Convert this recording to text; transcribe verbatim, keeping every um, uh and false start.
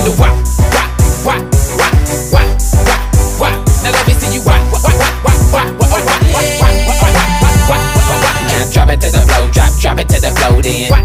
you wop, wop, wop, wop, wop, wop, wop. Now let me see you wop, wop, wop, wop, wop, wop, wop, wop, wop, wop, wop, wop, wop, wop. Now drop it to the floor, drop, drop it to the floor, then.